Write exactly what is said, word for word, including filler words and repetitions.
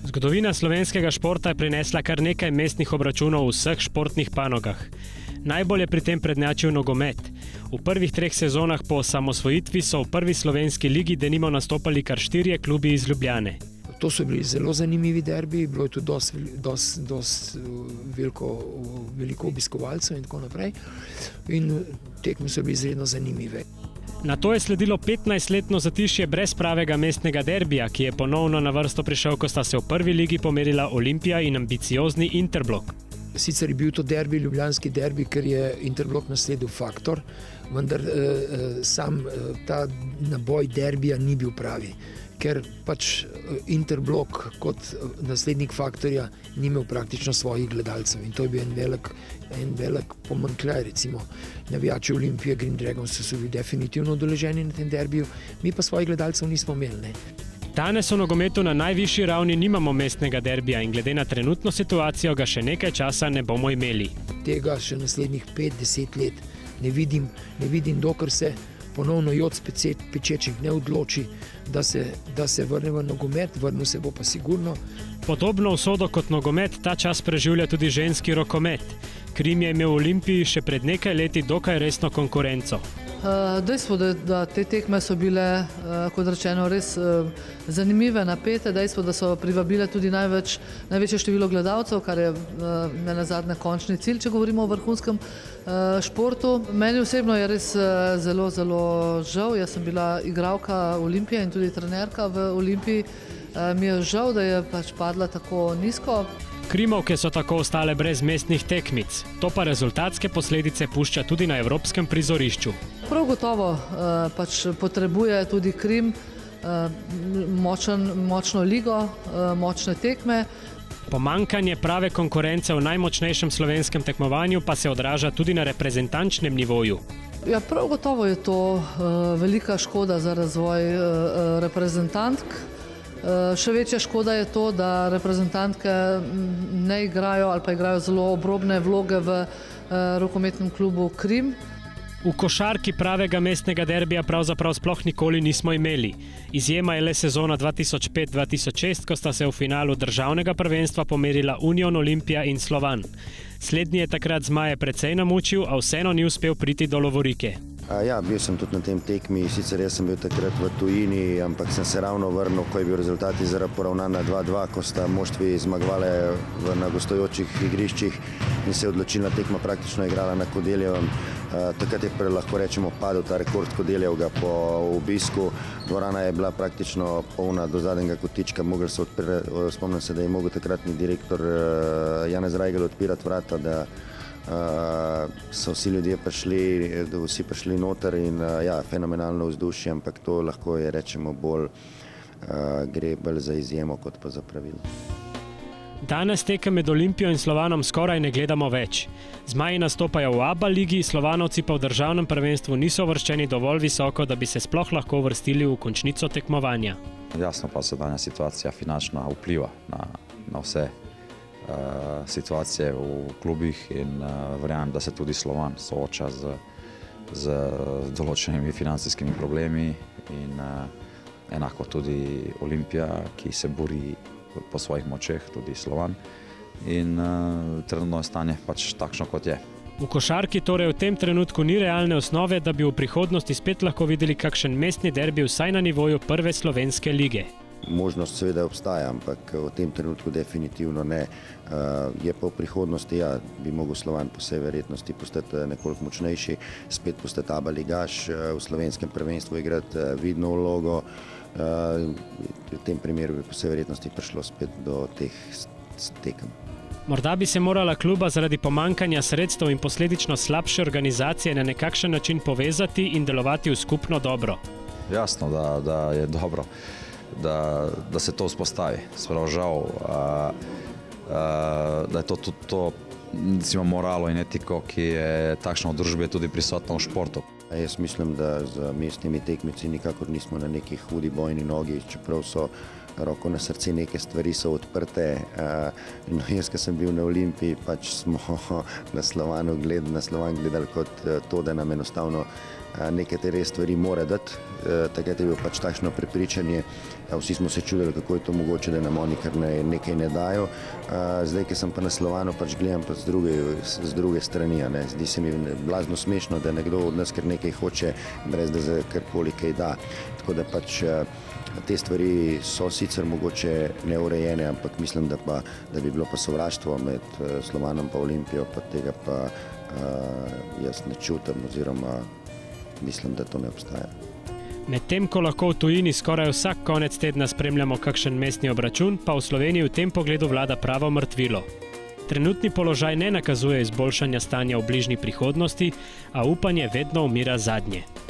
Zgodovina slovenskega športa je prinesla kar nekaj mestnih obračunov v vseh športnih panogah. Najbolj je pri tem prednjačil nogomet. V prvih treh sezonah po osamosvojitvi so v prvi slovenski ligi denimo nastopali kar štirje klubi iz Ljubljane. To so bili zelo zanimivi derbiji, bilo je tudi dost, dost, dost veliko, veliko obiskovalcev in tako naprej. In tekme so bili izredno zanimive. Nato je sledilo petnajstletno zatišje brez pravega mestnega derbija, ki je ponovno na vrsto prišel, ko sta se v prvi ligi pomerila Olimpija in ambiciozni Interblok. Sicer je bil to derbi, ljubljanski derbi, ker je Interblok nasledil Faktor, vendar eh, sam eh, ta naboj derbija ni bil pravi, ker pač Interblok kot naslednik Faktorja ni imel praktično svojih gledalcev in to je bil en velik, en velik pomanjkljaj. Recimo navijači Olimpije, Green Dragons so bili definitivno udeleženi na tem derbiju, mi pa svojih gledalcev nismo imeli. Ne. Danes v nogometu na najvišji ravni nimamo mestnega derbija in glede na trenutno situacijo ga še nekaj časa ne bomo imeli. Tega še naslednjih pet do deset let ne vidim, ne vidim, dokler se ponovno Joc Pečečnik ne odloči, da se, da se vrne v nogomet, vrnil se bo pa sigurno. Podobno usodo kot nogomet ta čas preživlja tudi ženski rokomet. Krim je imel v Olimpiji še pred nekaj leti dokaj resno konkurenco. Dejstvo, da, da te tekme so bile, kot rečeno, res zanimive, napete, dejstvo, da so privabile tudi največ, največje število gledalcev, kar je ne nazadnje končni cilj, če govorimo o vrhunskem športu. Meni osebno je res zelo, zelo žal. Jaz sem bila igralka Olimpije in tudi trenerka v Olimpiji. Mi je žal, da je pač padla tako nizko. Krimovke so tako ostale brez mestnih tekmic. To pa rezultatske posledice pušča tudi na evropskem prizorišču. Prav gotovo pač potrebuje tudi Krim močen, močno ligo, močne tekme. Pomanjkanje prave konkurence v najmočnejšem slovenskem tekmovanju pa se odraža tudi na reprezentančnem nivoju. Ja, prav gotovo je to velika škoda za razvoj reprezentantk. Še večja škoda je to, da reprezentantke ne igrajo ali pa igrajo zelo obrobne vloge v rokometnem klubu Krim. V košarki pravega mestnega derbija pravzaprav sploh nikoli nismo imeli. Izjema je le sezona dva tisoč pet dva tisoč šest, ko sta se v finalu državnega prvenstva pomerila Union Olimpija in Slovan. Slednji je takrat zmaje precej namučil, a vseeno ni uspel priti do lovorike. Ja, bil sem tudi na tem tekmi, sicer jaz sem bil takrat v tujini, ampak sem se ravno vrnil, ko je bil rezultat poravnan na dva dva, ko sta moštvi zmagovale na gostujočih igriščih in se je odločilna tekma praktično igrala na Kodeljevem. Takrat je lahko rečemo padel ta rekord Kodeljevega po obisku. Dvorana je bila praktično polna do zadnjega kotička, mogli so odpirati, spomnim se, da je mogel takratni direktor Janez Rajgel odpirati vrata, da Uh, so vsi ljudje prišli, da vsi prišli noter in uh, ja, fenomenalno vzdušje, ampak to lahko je, rečemo, bolj uh, gre bolj za izjemo kot pa za pravilo. Danes tekem med Olimpijo in Slovanom skoraj ne gledamo več. Zmaji nastopajo v ABA ligi, Slovanovci pa v državnem prvenstvu niso uvrščeni dovolj visoko, da bi se sploh lahko uvrstili v končnico tekmovanja. Jasno pa sedanja situacija finančna vpliva na, na vse situacije v klubih in verjamem, da se tudi Slovan sooča z, z določenimi finančnimi problemi in enako tudi Olimpija, ki se bori po svojih močeh, tudi Slovan. In trenutno je stanje pač takšno, kot je. V košarki torej v tem trenutku ni realne osnove, da bi v prihodnosti spet lahko videli kakšen mestni derbi vsaj na nivoju prve slovenske lige. Možnost seveda obstaja, ampak v tem trenutku definitivno ne. Je pa v prihodnosti, ja, bi mogel Slovan po vsej verjetnosti postati nekoliko močnejši, spet postati ABA ligaš, v slovenskem prvenstvu igrati vidno vlogo. V tem primeru bi po vsej verjetnosti prišlo spet do teh tekem. Morda bi se morala kluba zaradi pomankanja sredstev in posledično slabše organizacije na nekakšen način povezati in delovati v skupno dobro. Jasno, da, da je dobro. Da, da se to vzpostavi. Sprav žal, a, a, da je to tudi to, recimo, moralo in etiko, ki je takšna v družbi tudi prisotna v športu. Jaz mislim, da z mestnimi tekmeci nikakor nismo na neki hudi bojni nogi, čeprav so roko na srce, neke stvari so odprte. No, jaz, ko sem bil na Olimpiji, pač smo na Slovanu gledali, na Slovan gledali kot to, da nam enostavno nekatere stvari mora dati. Takrat je bilo pač takšno prepričanje. Vsi smo se čudili, kako je to mogoče, da nam oni kar nekaj ne dajo. Zdaj, ko sem pa na Slovanu, pač gledam pa z druge, z druge strani. Ne. Zdi se mi blazno smešno, da nekdo od nas kar nekaj hoče, brez da za karkoli kaj da. Tako da pač te stvari so sicer mogoče neurejene, ampak mislim, da, pa, da bi bilo pa sovraštvo med Slovanom pa Olimpijo, pa tega pa jaz ne čutim oziroma mislim, da to ne obstaja. Medtem ko lahko v tujini skoraj vsak konec tedna spremljamo kakšen mestni obračun, pa v Sloveniji v tem pogledu vlada pravo mrtvilo. Trenutni položaj ne nakazuje izboljšanja stanja v bližnji prihodnosti, a upanje vedno umira zadnje.